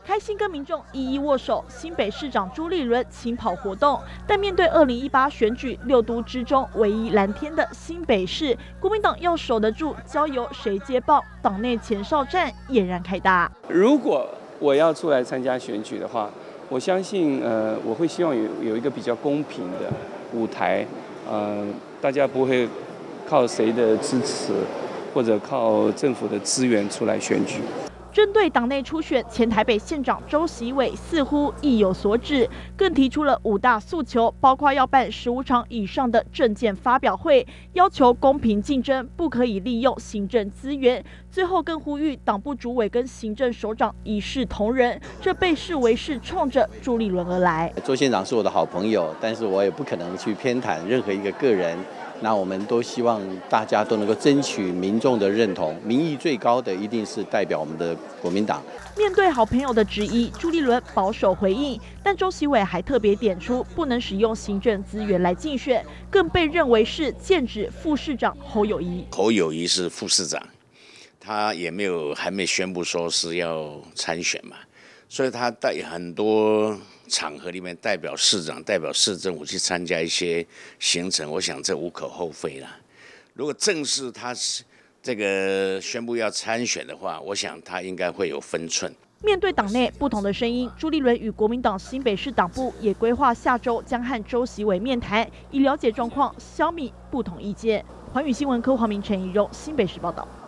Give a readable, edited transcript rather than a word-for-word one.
开心跟民众一一握手。新北市长朱立伦亲跑活动，但面对2018选举6都之中唯一蓝天的新北市，国民党要守得住，交由谁接棒？党内前哨战俨然开打。 如果我要出来参加选举的话，我相信我会希望有一个比较公平的舞台，大家不会靠谁的支持或者靠政府的资源出来选举。 针对党内初选，前台北县长周习伟似乎意有所指，更提出了5大诉求，包括要办15场以上的政见发表会，要求公平竞争，不可以利用行政资源。最后更呼吁党部主委跟行政首长一视同仁，这被视为是冲着朱立伦而来。 周县长是我的好朋友，但是我也不可能去偏袒任何一个个人。那我们都希望大家都能够争取民众的认同，民意最高的一定是代表我们的国民党。 面对好朋友的质疑，朱立伦保守回应，但周习伟还特别点出不能使用行政资源来竞选，更被认为是剑指副市长侯友宜。 侯友宜是副市长，他还没宣布说是要参选嘛，所以他在很多场合里面代表市长、代表市政府去参加一些行程，我想这无可厚非啦。如果正式他这个宣布要参选的话，我想他应该会有分寸。 面对党内不同的声音，朱立伦与国民党新北市党部也规划下周将和周习伟面谈，以了解状况，消弭不同意见。寰宇新闻科黄明、陈怡蓉，新北市报道。